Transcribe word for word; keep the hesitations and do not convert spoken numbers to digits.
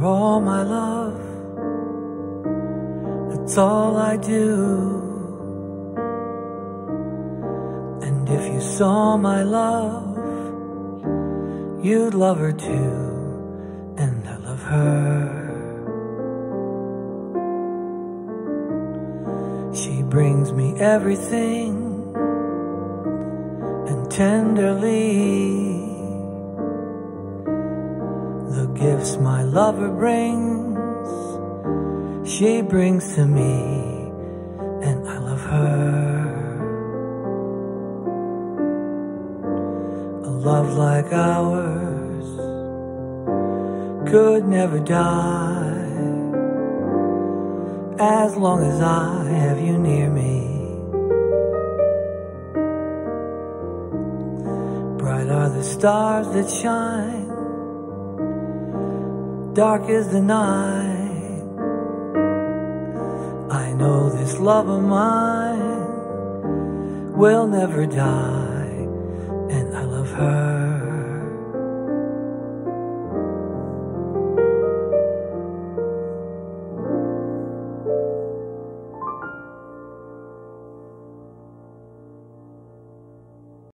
all my love, that's all I do. And if you saw my love, you'd love her too, and I love her. She brings me everything, and tenderly the gifts my lover brings, she brings to me, and I love her. A love like ours could never die, as long as I have you near me. Bright are the stars that shine, dark is the night. I know this love of mine will never die, and I love her.